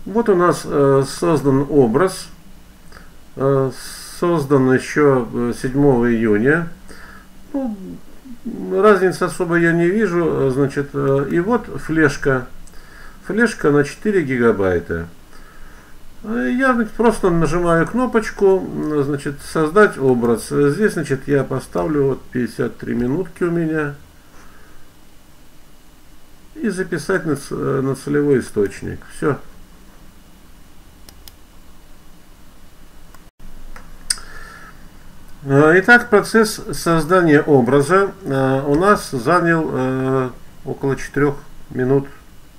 Вот у нас создан образ, создан еще 7 июня. Ну, разницы особо я не вижу, значит, и вот флешка на 4 гигабайта. Я, значит, просто нажимаю кнопочку, значит, создать образ. Здесь, значит, я поставлю вот 53 минутки у меня и записать на целевой источник. Все. Итак, процесс создания образа у нас занял около 4 минут.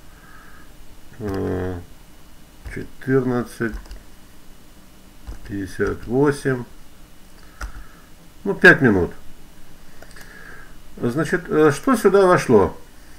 14:58, ну 5 минут. Значит, что сюда вошло?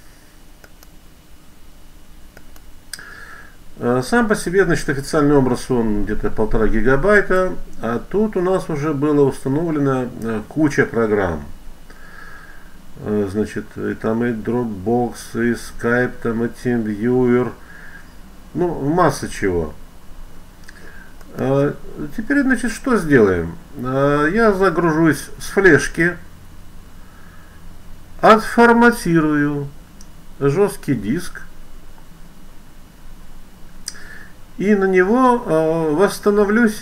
Сам по себе, значит, официальный образ он где-то 1,5 гигабайта, а тут у нас уже было установлено куча программ. Значит, и там и Dropbox, и Skype, там и TeamViewer, ну, масса чего. Теперь, значит, что сделаем? Я загружусь с флешки, отформатирую жесткий диск и на него восстановлюсь.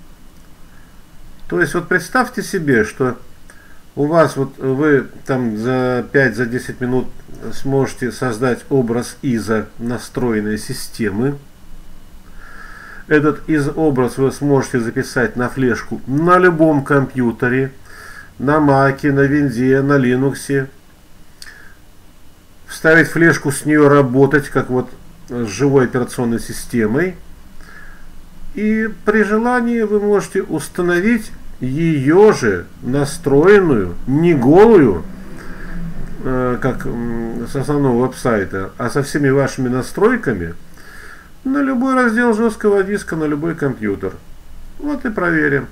То есть, вот представьте себе, что у вас вот вы там за 5-10 минут сможете создать образ из настроенной системы. Этот образ вы сможете записать на флешку на любом компьютере, на Маке, на Винде, на Линуксе. Вставить флешку, с нее работать, как вот с живой операционной системой. И при желании вы можете установить ее же настроенную, не голую, как с основного веб-сайта, а со всеми вашими настройками на любой раздел жесткого диска, на любой компьютер. Вот и проверим.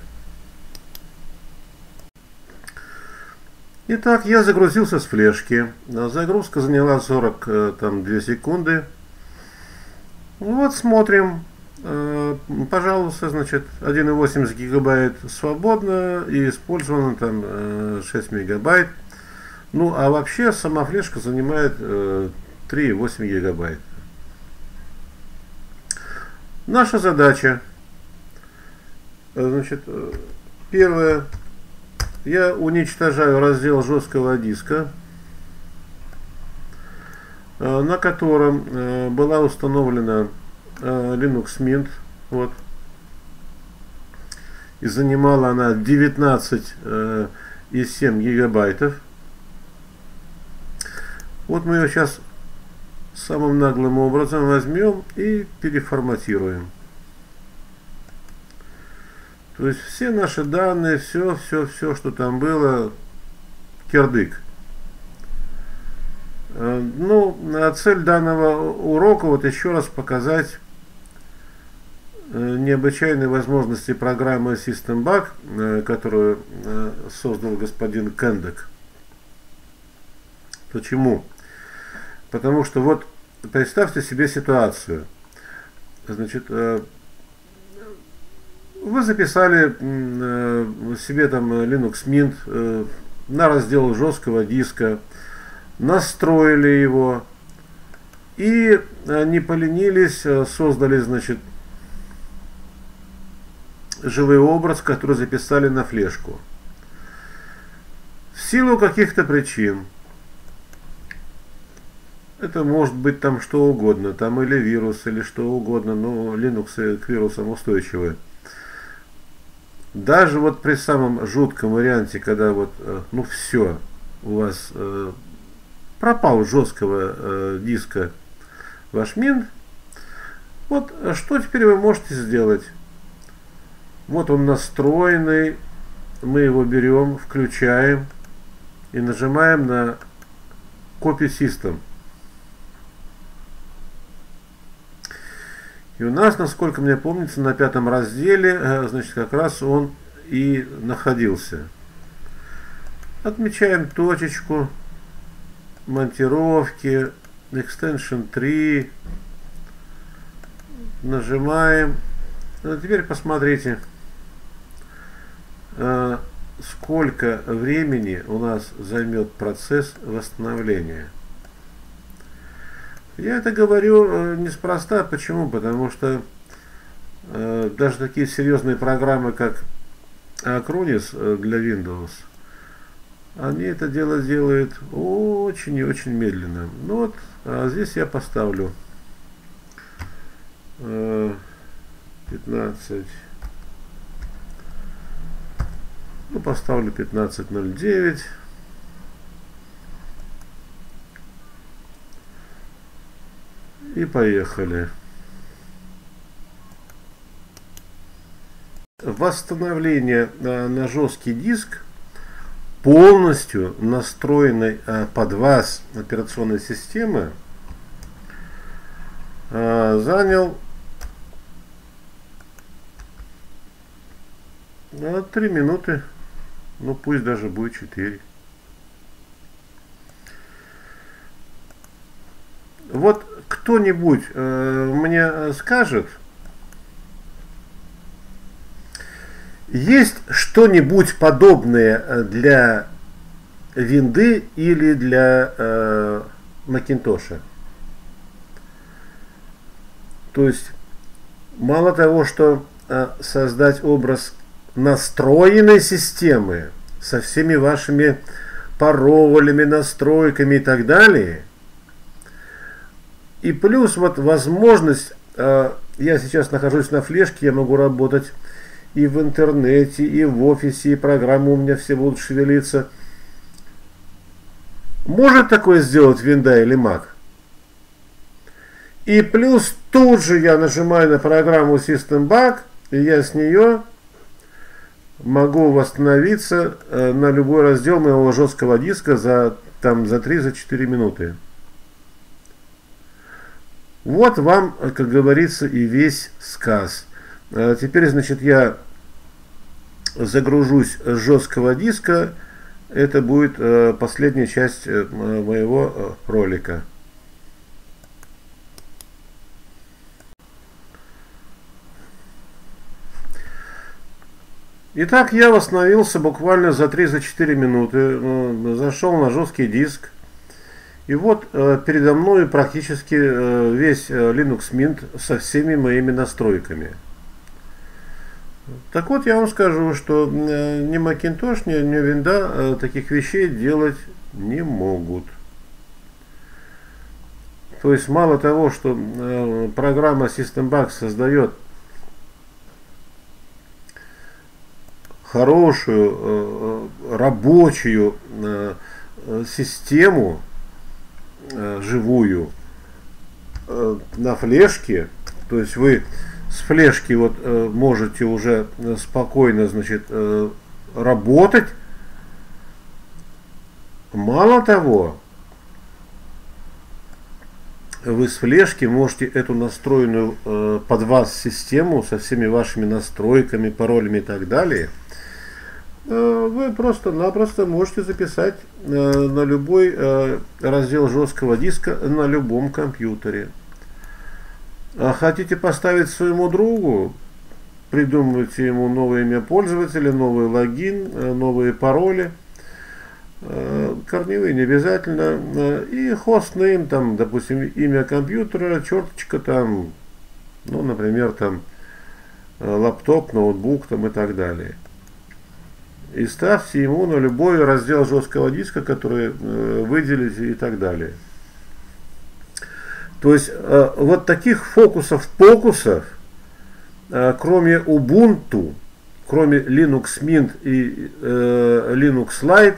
Итак, я загрузился с флешки. Загрузка заняла 42 секунды. Вот смотрим. Пожалуйста, значит, 1,8 гигабайт свободно и использовано там 6 мегабайт. Ну, а вообще сама флешка занимает 3,8 гигабайт. Наша задача, значит, первое, я уничтожаю раздел жесткого диска, на котором была установлена Linux Mint, вот, и занимала она 19,7 гигабайтов. Вот мы ее сейчас самым наглым образом возьмем и переформатируем. То есть все наши данные, все, что там было, кирдык. Ну, цель данного урока вот еще раз показать необычайные возможности программы SystemBug, которую создал господин Кендек. Почему? Потому что вот представьте себе ситуацию. Значит, вы записали себе там Linux Mint на раздел жесткого диска, настроили его и не поленились, создали, значит, живой образ, который записали на флешку. В силу каких-то причин, это может быть там что угодно, там или вирус, или что угодно, но Linux к вирусам устойчивы. Даже вот при самом жутком варианте, когда вот, ну все, у вас пропал с жесткого диска ваш Mint, вот что теперь вы можете сделать? Вот он настроенный, мы его берем, включаем и нажимаем на Copy System. И у нас, насколько мне помнится, на 5-м разделе, значит, как раз он и находился. Отмечаем точечку, монтировки, Extension 3, Нажимаем. Ну, теперь посмотрите, сколько времени у нас займет процесс восстановления. Я это говорю неспроста. Почему? Потому что даже такие серьезные программы, как Acronis для Windows, они это дело делают очень и очень медленно. Ну вот, здесь я поставлю 15. Ну, поставлю 15:09. И поехали. Восстановление на жесткий диск полностью настроенной под вас операционной системы занял 3 минуты, ну пусть даже будет 4. Вот кто-нибудь мне скажет, есть что-нибудь подобное для винды или для Макинтоша? То есть мало того, что создать образ настроенной системы со всеми вашими паролями, настройками и так далее, и плюс вот возможность, я сейчас нахожусь на флешке, я могу работать и в интернете, и в офисе, и программы у меня все будут шевелиться. Может такое сделать Винда или Mac? И плюс тут же я нажимаю на программу System Bug, и я с нее могу восстановиться на любой раздел моего жесткого диска за 3-4 минуты. Вот вам, как говорится, и весь сказ. Теперь, значит, я загружусь с жесткого диска. Это будет последняя часть моего ролика. Итак, я восстановился буквально за 3-4 минуты. Зашел на жесткий диск. И вот передо мной практически весь Linux Mint со всеми моими настройками. Так вот, я вам скажу, что ни Macintosh, ни Windows таких вещей делать не могут. То есть, мало того, что программа System Bug создает хорошую рабочую систему, живую, на флешке, то есть вы с флешки вот можете уже спокойно, значит, работать. Мало того, вы с флешки можете эту настроенную под вас систему со всеми вашими настройками, паролями и так далее, вы просто-напросто можете записать на любой раздел жесткого диска на любом компьютере. А хотите поставить своему другу, придумывайте ему новое имя пользователя, новый логин, новые пароли, корневые не обязательно, и хостнейм, там, допустим, имя компьютера, черточка там, ну, например, там, лаптоп, ноутбук там и так далее. И ставьте ему на любой раздел жесткого диска, который выделите и так далее. То есть вот таких фокусов, кроме Ubuntu, кроме Linux Mint и Linux Lite,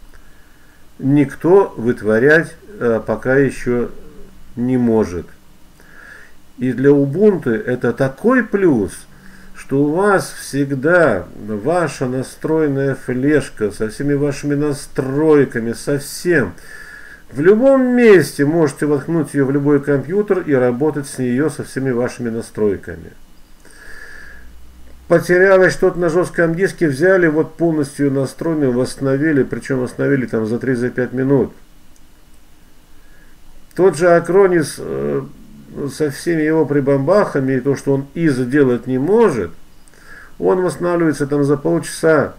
никто вытворять пока еще не может. И для Ubuntu это такой плюс, что у вас всегда ваша настроенная флешка со всеми вашими настройками, со всем. В любом месте можете воткнуть ее в любой компьютер и работать с нее со всеми вашими настройками. Потерялось что-то на жестком диске, взяли, вот полностью настроенную, восстановили, причем восстановили там за 3-5 минут. Тот же Acronis со всеми его прибамбахами, и то, что он сделать не может, он восстанавливается там за полчаса.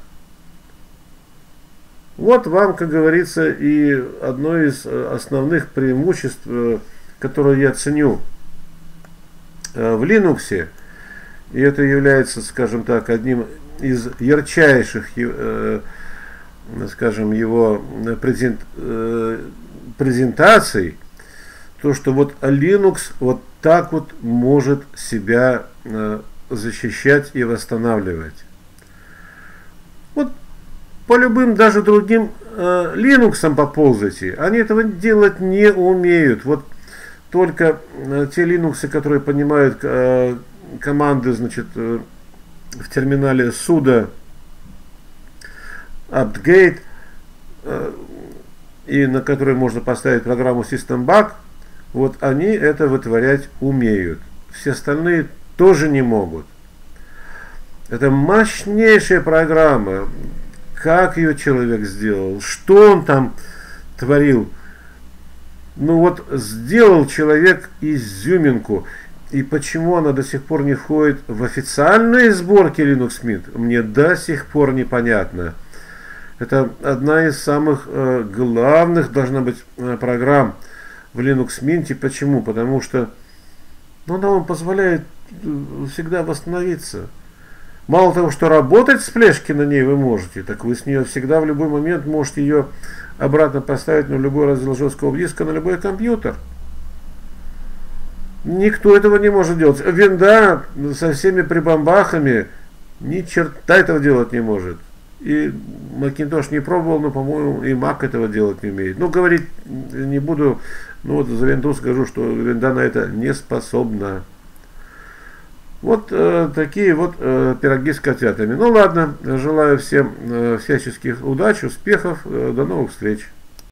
Вот вам, как говорится, и одно из основных преимуществ, которое я ценю в Linux, и это является, скажем так, одним из ярчайших, скажем, его презентаций, то, что вот Linux вот так вот может себя защищать и восстанавливать. Вот по любым даже другим Linux поползайте, они этого делать не умеют. Вот только те Linux, которые понимают команды, значит, в терминале sudo update, и на которые можно поставить программу systembug, вот они это вытворять умеют. Все остальные тоже не могут. Это мощнейшая программа. Как ее человек сделал, что он там творил. Ну вот сделал человек изюминку. И почему она до сих пор не входит в официальные сборки Linux Mint, мне до сих пор непонятно. Это одна из самых главных должна быть программ в Linux Mint. Почему? Потому что она вам позволяет всегда восстановиться. Мало того, что работать с флешки на ней вы можете, так вы с нее всегда в любой момент можете ее обратно поставить на любой раздел жесткого диска, на любой компьютер. Никто этого не может делать. Винда со всеми прибамбахами ни черта этого делать не может. И Macintosh не пробовал, но, по-моему, и Mac этого делать не умеет. Ну, говорить не буду, но вот за Windows скажу, что Винда на это не способна. Вот такие вот пироги с котятами. Ну ладно, желаю всем всяческих удач, успехов, до новых встреч.